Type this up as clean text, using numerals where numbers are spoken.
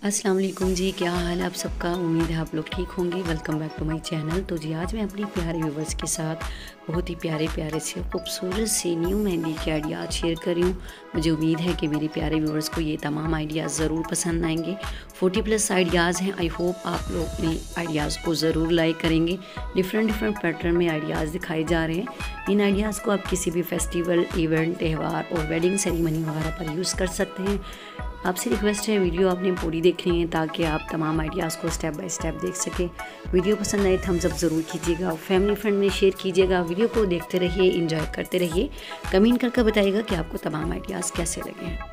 अस्सलाम वालेकुम जी, क्या हाल है आप सबका। उम्मीद है आप लोग ठीक होंगे। Welcome back to my channel. तो जी आज मैं अपनी प्यारे व्यूवर्स के साथ बहुत ही प्यारे प्यारे से खूबसूरत से न्यू मेहंदी के आइडियाज़ शेयर कर रही हूँ। मुझे उम्मीद है कि मेरे प्यारे व्यूवर्स को ये तमाम आइडियाज़ ज़रूर पसंद आएंगे। 40+ आइडियाज़ हैं। आई होप आप लोग इन आइडियाज़ को ज़रूर लाइक करेंगे। डिफरेंट पैटर्न में आइडियाज़ दिखाए जा रहे हैं। इन आइडियाज़ को आप किसी भी फेस्टिवल, इवेंट, त्यौहार और वेडिंग सेरेमनी वगैरह पर यूज़ कर सकते हैं। आपसे रिक्वेस्ट है वीडियो आपने पूरी देखनी है ताकि आप तमाम आइडियाज़ को स्टेप बाय स्टेप देख सकें। वीडियो पसंद आए थम्स अप ज़रूर कीजिएगा, फैमिली फ्रेंड में शेयर कीजिएगा। वीडियो को देखते रहिए, एंजॉय करते रहिए। कमेंट करके बताइएगा कि आपको तमाम आइडियाज़ कैसे लगे हैं।